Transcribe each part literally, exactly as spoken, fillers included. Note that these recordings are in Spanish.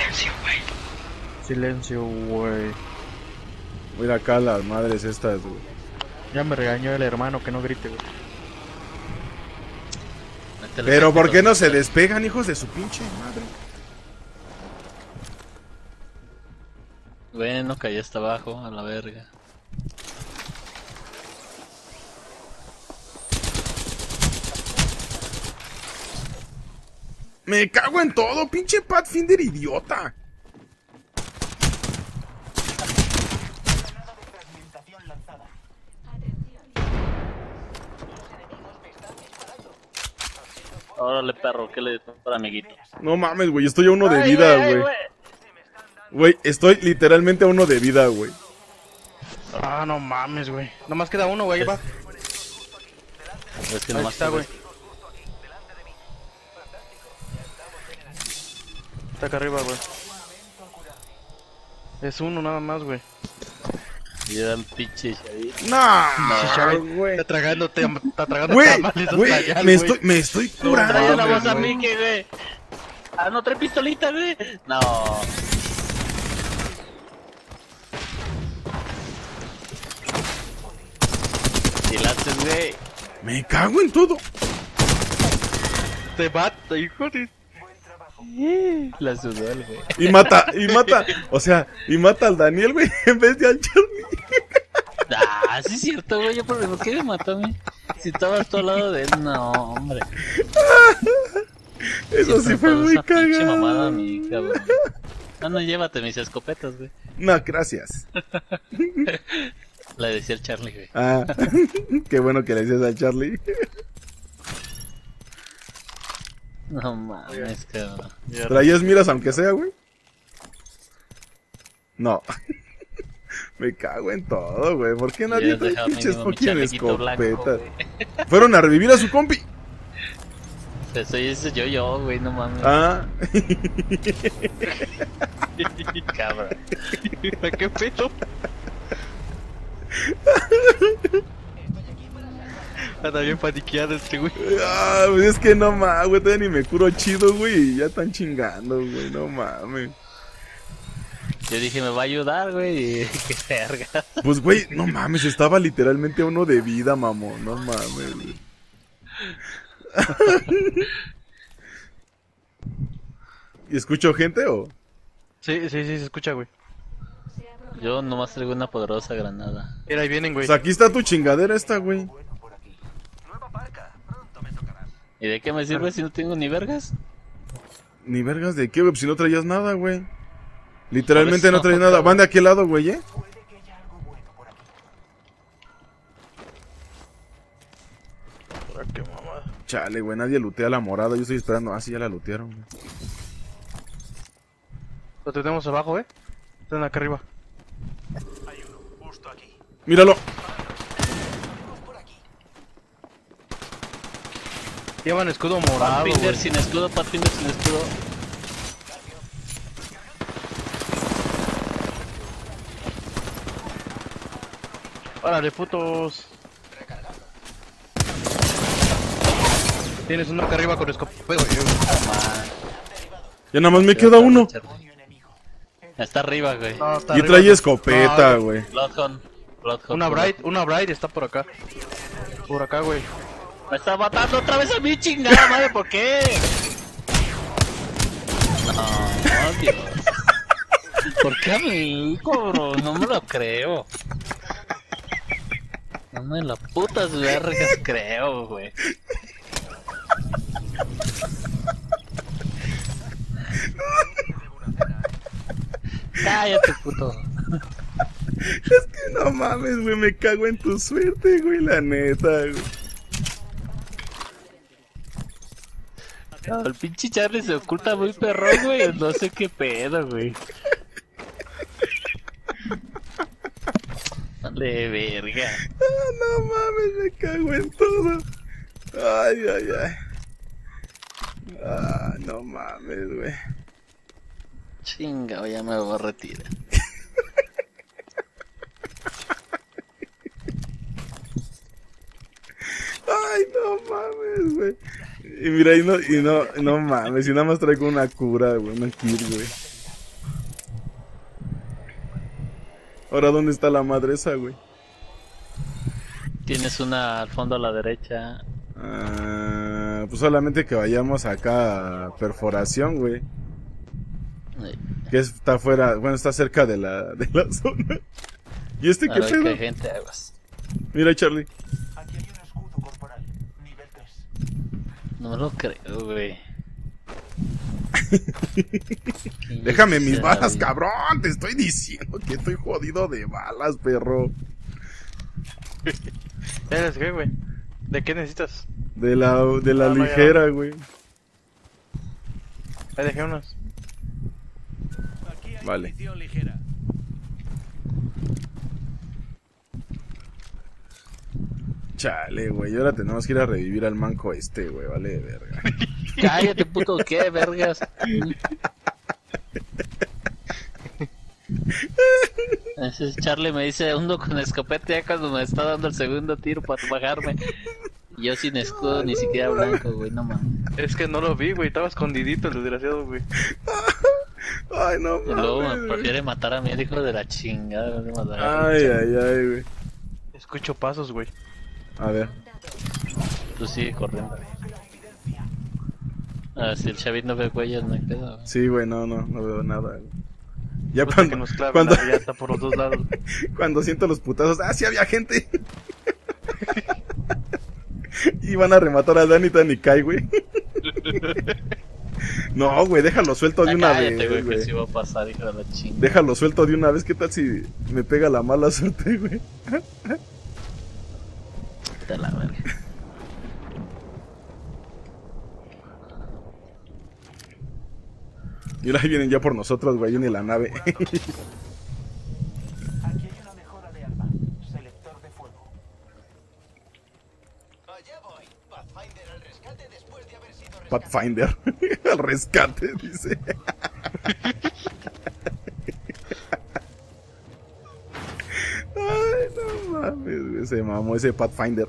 Silencio, güey. Silencio, güey. Mira acá las madres estas, güey. Ya me regañó el hermano que no grite, güey. Pero ¿por qué no se despegan, hijos de su pinche madre? Bueno, cayó hasta abajo, a la verga. Me cago en todo, pinche Pathfinder idiota. Órale, perro, ¿qué le dispara, amiguito? No mames, güey, estoy a uno de Ay, vida, güey, güey. güey. Güey, estoy literalmente a uno de vida, güey. Ah, no mames, güey. Nomás queda uno, güey, ahí va. Es que Ahí nomás está, güey. Está acá arriba, güey. Es uno nada más, güey. Y eran pinches ahí. No, güey. Está tragando, te, está tragando Güey, tamales, güey, hasta allá, me güey. estoy, me estoy curando. Trae una voz a güey. mí que, güey. Ah, no, trae pistolita, güey. No. Si la haces, güey. Me cago en todo. Te mata, hijo de... La sudó el güey. Y mata, y mata, o sea, y mata al Daniel, güey, en vez de al Charlie. Ah, sí es cierto, güey. Yo, ¿por por qué me mató a mí? Si estabas todo al lado de él. No, hombre. Eso sí fue muy Pinche mamada, cagado. mi cabrón. No, no, llévate mis escopetas, güey. No, gracias. Le decía el Charlie, güey. Ah, qué bueno que le dices al Charlie. No mames, cabrón. ¿Traías miras aunque sea, güey? No. Me cago en todo, güey. ¿Por qué nadie Hubieras trae dejado pinches mínimo mi fucking chalequito blanco, escopetas? güey. Fueron a revivir a su compi. Pues soy ese yo, yo, güey, no mames. Ah. Cabrón. ¿Qué pedo? Anda bien paniqueado este güey. Ah, pues es que no mames, güey. Todavía ni me curo chido, güey. Y ya están chingando, güey. No mames. Yo dije, me va a ayudar, güey. Y qué verga. Pues, güey, no mames. Estaba literalmente a uno de vida, mamón. No mames, güey. ¿Y escucho gente o...? Sí, sí, sí, se escucha, güey. Yo nomás traigo una poderosa granada. Mira, ahí vienen, güey. Pues aquí está tu chingadera esta, güey. ¿Y de qué me sirve si no tengo ni vergas? Ni vergas de qué, güey. Pues si no traías nada, güey. Literalmente Por no eso, traías nada. cabrón. Van de aquel lado, güey, ¿eh? Ah, qué mamada. Chale, güey. Nadie lutea la morada. Yo estoy esperando. Ah, sí, ya la lutearon, güey. Lo tenemos abajo, eh. Están acá arriba. Míralo. Llevan escudo morado, Pathfinder güey. sin escudo, Pathfinder sin escudo. Órale, putos. Tienes uno acá arriba con escopeta. Ya nada más me queda uno. Está arriba, güey. No, está Y arriba, trae no. escopeta, No, güey. Bloodhound. Bloodhound. Una Bright, una Bright está por acá. Por acá, güey. Me está matando otra vez a mí, chingada madre, ¿por qué? No, Dios. ¿Por qué a mí, cabrón? No me lo creo. No me lo putas vergas creo, güey. Cállate, puto. Es que no mames, güey. Me cago en tu suerte, güey. La neta, güey. No, el pinche Charlie se oculta muy perrón, güey. No sé qué pedo, güey. Dale, verga. Ah, no mames, me cago en todo. Ay, ay, ay. Ah, no mames, güey. Chinga, ya me voy a retirar. Ay, no mames, güey. Y mira, y no, y no, no mames, y nada más traigo una cura, güey, una kill, güey. Ahora, ¿dónde está la madre esa, güey? Tienes una al fondo a la derecha. Ah, pues solamente que vayamos acá a perforación, güey. Eh, Que está fuera, bueno, está cerca de la, de la zona. ¿Y este qué Ahora que pedo? hay gente, aguas. Mira, Charlie. Aquí hay un escudo corporal, nivel tres. No me lo creo, güey. Déjame mis Ya, balas, güey. cabrón. Te estoy diciendo que estoy jodido de balas, perro. ¿Eres qué, güey? ¿De qué necesitas? De la, de la No, no, ya ligera, güey. Ahí dejé unos. Aquí hay Vale. munición ligera. Chale, güey. Y ahora tenemos que ir a revivir al manco este, güey. Vale, de verga. Cállate, puto, ¿qué, vergas? Ese Charlie me dice uno con escopeta ya cuando me está dando el segundo tiro para bajarme. Y yo sin escudo, ni siquiera blanco, güey, no mames. Es que no lo vi, güey. Estaba escondidito el desgraciado, güey. Ay, no Y luego mames, me güey. prefiere matar a mi hijo de la chingada. Me va a matar a Ay, ay, ay, güey. Escucho pasos, güey. A ver. Tú sigue corriendo. Ah, si el chavito no ve huellas, no hay pedo, güey. Sí, güey, no, no, no veo nada, güey. Ya Gusta cuando, que nos claven cuando, la riata por los dos lados. cuando siento los putazos, ¡ah, sí había gente! Y van a rematar a Dani Tan y cae, güey. No, güey, déjalo suelto de Ah, una cállate, vez, güey, que güey. sí va a pasar, hijo de la chingada. Déjalo suelto de una vez, ¿qué tal si me pega la mala suerte, güey? De la verga. Y ahora vienen ya por nosotros, güey, en la nave. Aquí hay una mejora de arma. Selector de fuego. Allá voy. Pathfinder al rescate después de haber sido rescatado. Pathfinder. Al rescate, dice. Ay, no mames, güey, se mamó ese Pathfinder.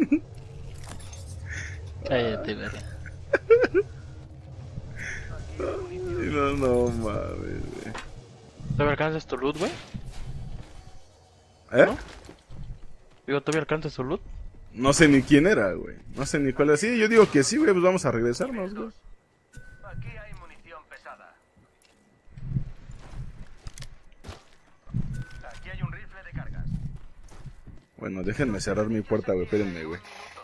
Cállate, verga. Ay, no, no mames, güey. ¿Todavía alcanzas tu loot, güey? ¿Eh? Digo, ¿todavía alcanzas tu loot? No sé ni quién era, güey. No sé ni cuál era. Sí, yo digo que sí, güey, pues vamos a regresarnos, güey. Aquí hay munición pesada. Aquí hay un rifle de cargas. Bueno, déjenme cerrar mi puerta, güey, espérenme, güey.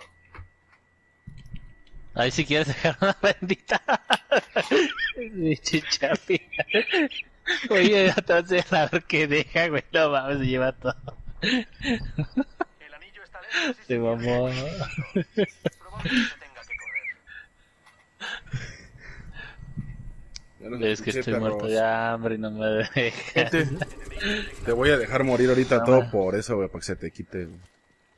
Ahí si quieres dejar una bendita. Mi chichapi. Oye, entonces a ver qué deja, güey. No mames, se lleva todo. El anillo está lejos y Se mamó. probablemente tenga que correr. Ya los Es que escuché, estoy muerto perros. de hambre y no me deja. Gente, Te voy a dejar morir ahorita No, todo güey. por eso, güey, para que se te quite, güey.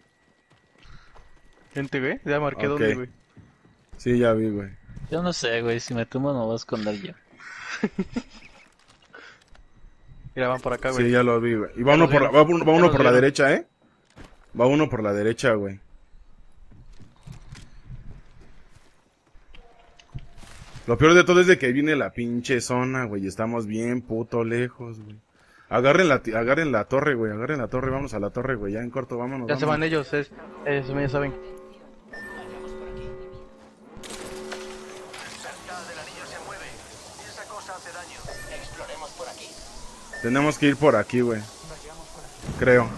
gente, güey. Ya marqué Ok. dónde, güey. Sí, ya vi, güey. Yo no sé, güey. Si me tumbo me voy a esconder yo. Mira, van por acá, güey. Sí, ya lo vi, güey. Y va uno los por la, vieron. va, uno- va Ya uno los por la vieron. derecha, ¿eh? Va uno por la derecha, güey. Lo peor de todo es de que viene la pinche zona, güey, y estamos bien puto lejos, güey. Agarren la, ti- agarren la torre, güey, agarren la torre, vamos a la torre, güey, ya en corto, vámonos. Ya se vámonos. van ellos, es, ellos ya saben. Cerca del anillo se mueve. Esa cosa hace daño. Exploremos por aquí. Tenemos que ir por aquí, güey. Creo.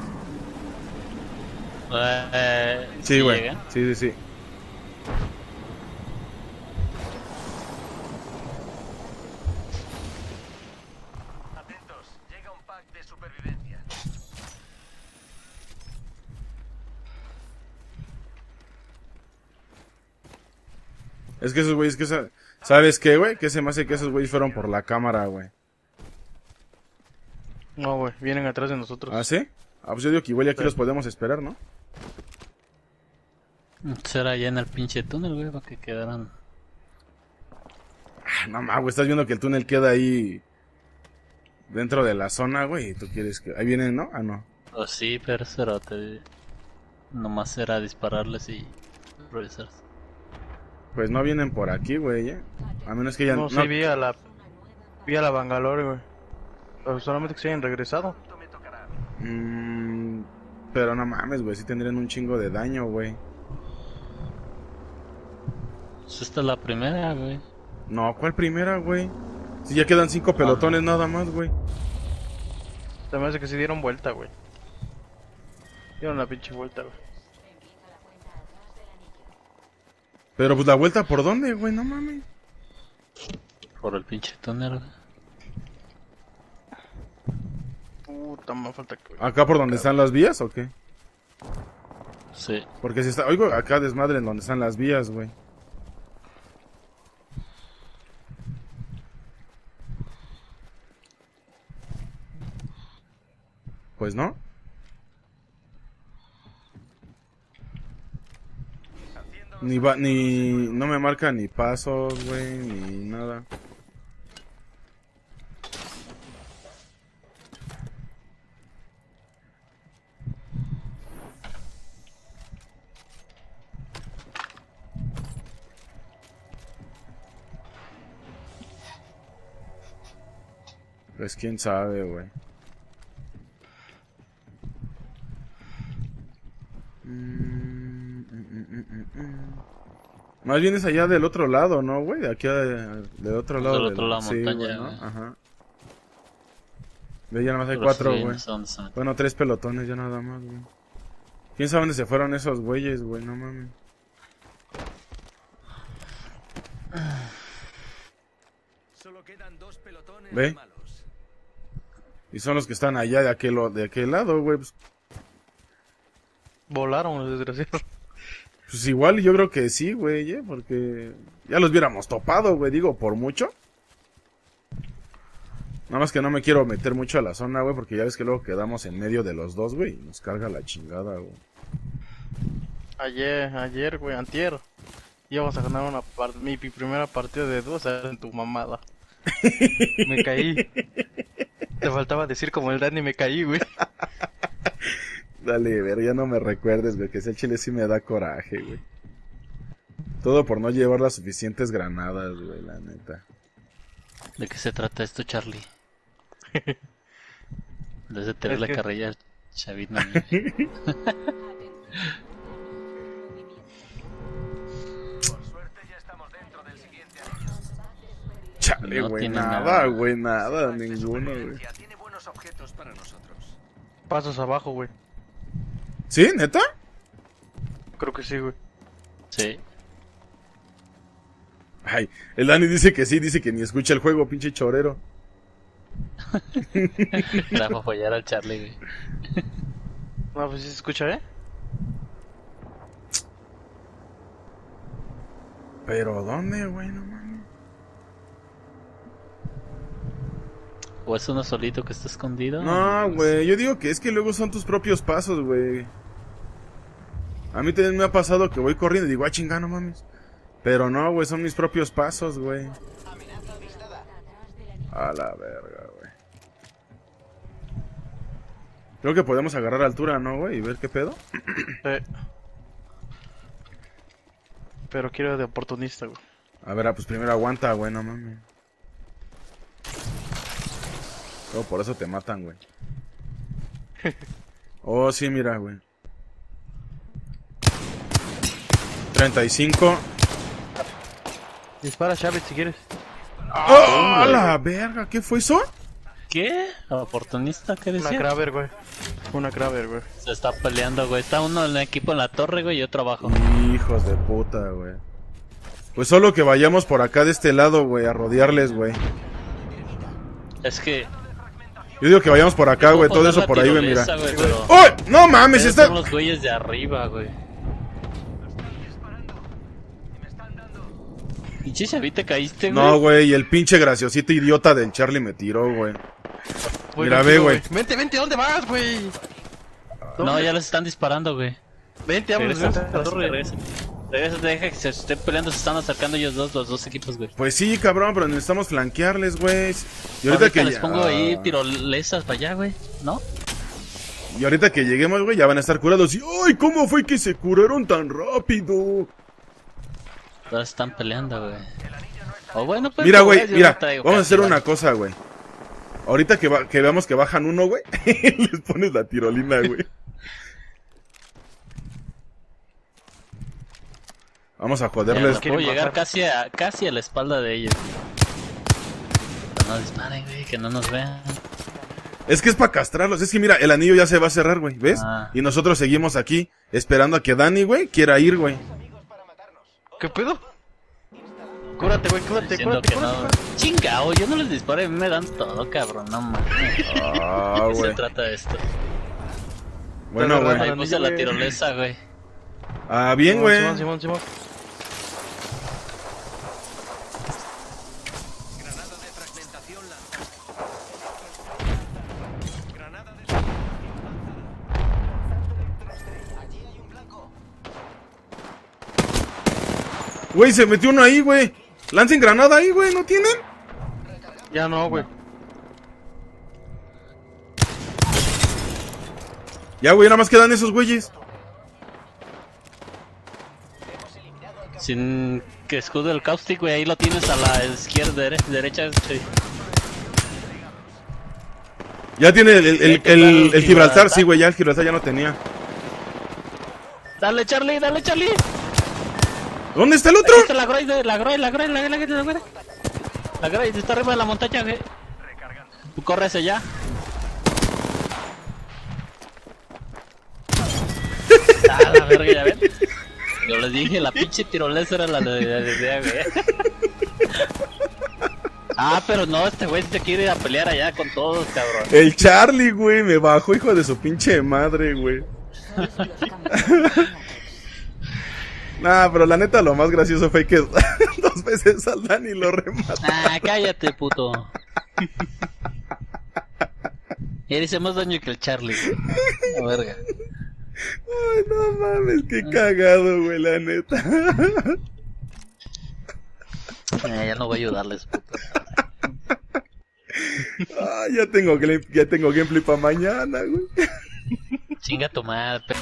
Eh, Sí, güey. llega. Sí, sí, sí. Atentos, llega un pack de supervivencia. Es que esos güeyes, que esa- ¿sabes qué, güey? Que se me hace que esos güeyes fueron por la cámara, güey. No, güey, vienen atrás de nosotros. ¿Ah, sí? Ah, pues yo digo que igual ya aquí los podemos esperar, ¿no? Será allá en el pinche túnel, güey, para que quedaran. Ah, no mames, güey, estás viendo que el túnel queda ahí dentro de la zona, güey, y tú quieres que... Ahí vienen, ¿no? Ah, no. O sí, pero cerote. Nomás era dispararles y regresarse. Pues no vienen por aquí, güey, ¿eh? A menos que ya... No, sí, vi a la... Vi a la Bangalore, güey. Pero solamente que se hayan regresado. Esto me tocará. Mm, pero no mames, güey, sí tendrían un chingo de daño, güey. Pues esta es la primera, güey. No, ¿cuál primera, güey? Si ya quedan cinco pelotones nada más, güey. Se me hace que se dieron vuelta, güey. Dieron la pinche vuelta, güey. Pero pues la vuelta por dónde, güey, no mames. Por el pinche túnel, güey. Puta, me falta que... ¿Acá por donde están las vías o qué? Sí. Porque si está... Oigo acá desmadre en donde están las vías, güey. Pues no. Ni va, ni... No me marca ni pasos, güey, ni nada. Pues quién sabe, güey. Mm, mm, mm, mm, mm. Más bien es allá del otro lado, ¿no, güey? De aquí a, del otro lado. Del otro lado sí, montaña, güey, ¿no? güey. Ajá. Ve, ya nada más hay Pero cuatro, sí, güey. no sé dónde están. Bueno, tres pelotones ya nada más, güey. ¿Quién sabe dónde se fueron esos güeyes, güey? No mames. Solo quedan dos pelotones ¿Ve? malos. Y son los que están allá de aquel, de aquel lado, güey. Pues, Volaron los desgraciados. pues igual yo creo que sí, güey, ¿eh? Porque ya los hubiéramos topado, güey, digo, por mucho. Nada más que no me quiero meter mucho a la zona, güey, porque ya ves que luego quedamos en medio de los dos, güey, y nos carga la chingada, güey. Ayer, ayer, güey, antier. Íbamos a ganar una part mi, mi primera partida de dos era en tu mamada. Me caí. Te faltaba decir como el Dani, me caí, güey. Dale, ver, ya no me recuerdes, güey, que ese chile sí me da coraje, güey. Todo por no llevar las suficientes granadas, güey, la neta. ¿De qué se trata esto, Charlie? Desde tener Es la que- carrilla al chavito. ¿no? Por suerte ya estamos dentro del siguiente anillo. Chale, No güey, tiene nada, nada. güey, nada, Este ninguno, güey. supervivencia tiene buenos objetos para nosotros. Pasos abajo, güey. ¿Sí, neta? Creo que sí, güey. Sí. Ay, el Dani dice que sí, dice que ni escucha el juego, pinche chorero. Era para follar al Charlie, güey. No, pues sí se escucha, ¿eh? Pero ¿dónde, güey? No mames. ¿O es uno solito que está escondido? No, güey, yo digo que es que luego son tus propios pasos, güey. A mí también me ha pasado que voy corriendo y digo, ah, chinga, no mames. Pero no, güey, son mis propios pasos, güey. Amenaza avistada. A la verga, güey. Creo que podemos agarrar altura, ¿no, güey? Y ver qué pedo. Sí. Pero quiero de oportunista, güey. A ver, ah, pues primero aguanta, güey, no mames. Oh, por eso te matan, güey. Oh, sí, mira, güey. treinta y cinco. Dispara, Chávez, si quieres. ¡Oh, a la verga! ¿Qué fue eso? ¿Qué? ¿Oportunista? ¿Qué Una decía? Kraber, güey. Una Kraber, güey. Se está peleando, güey. Está uno en el equipo en la torre, güey, y otro abajo. Hijos de puta, güey. Pues solo que vayamos por acá de este lado, güey, a rodearles, güey. Es que... Yo digo que vayamos por acá, güey, todo Poner eso la por ahí, güey, mira. tirolesa, güey, pero- ¡Oh! ¡No mames! Esos Está... son los güeyes de arriba, güey. Pinche chavita, caíste, güey. No, güey, el pinche graciosito idiota del Charlie me tiró, güey. Voy Mira, contigo, ve, güey. Vente, vente, ¿dónde vas, güey? No, ya los están disparando, güey. Vente, vámonos, Regresa, vente a la torre. regresa. Regresa, deja que se estén peleando, se están acercando ellos dos, los dos equipos, güey. Pues sí, cabrón, pero necesitamos flanquearles, güey. Y ahorita que les ya- pongo ahí tirolesas para allá, güey, ¿no? Y ahorita que lleguemos, güey, ya van a estar curados. Y ¡ay! ¿Cómo fue que se curaron tan rápido? Ahora se están peleando, güey. O bueno, pues... Mira, como güey, ves, yo mira, no traigo vamos a casi, hacer güey. una cosa, güey. Ahorita que, va, que veamos que bajan uno, güey, les pones la tirolina, güey. Vamos a Ya joderles. no puedo llegar casi a, casi a la espalda de ellos. Que no disparen, güey, que no nos vean. Es que es para castrarlos. Es que mira, el anillo ya se va a cerrar, güey, ¿ves? Ah. Y nosotros seguimos aquí, esperando a que Dani, güey, quiera ir, güey. ¿Qué pedo? Cúrate, güey, cúrate, Diciendo cúrate, que cúrate, no. cúrate. Chingao, yo no les disparo, a mí me dan todo, cabrón, no mames. Ah, ¿De qué se güey. trata esto? Bueno, Te güey. agarran Ahí puse la güey. tirolesa, güey. Ah, bien, Simón, güey. Simón, Simón, Simón. Granada de fragmentación lanzada. Granada de Allí hay un blanco. Güey, se metió uno ahí, güey. Lancen granada ahí, güey, ¿no tienen? Ya no, güey. Ya, güey, nada más quedan esos güeyes. Sin que escudo el caustic, güey, ahí lo tienes a la izquierda, dere- derecha, sí. Ya tiene el, el, el, Hay que el- dar el el Gibraltar, Gibraltar. sí, güey, ya el Gibraltar ya no tenía. Dale, Charlie, dale, Charlie. ¿Dónde está el otro? Aquí está la Groy, la Groy, la Groy, la Groy, la Groy, la Groy. La Groy está arriba de la montaña, güey. Tú corre hacia allá. Ah, la verga, ya ven. Yo les dije, la pinche tirolesa era la de la idea, güey. Ah, pero no, este güey se quiere ir a pelear allá con todos, cabrón. El Charlie, güey, me bajó, hijo de su pinche madre, güey. Nah, pero la neta lo más gracioso fue que dos veces al Dani lo remata. Ah, cállate, puto. Él hice más daño que el Charlie, güey. La verga. Ay, no mames, qué cagado, güey, la neta. Eh, ya no voy a ayudarles, puto. Ay, ya tengo, gla- ya tengo gameplay para mañana, güey. Chinga tu madre.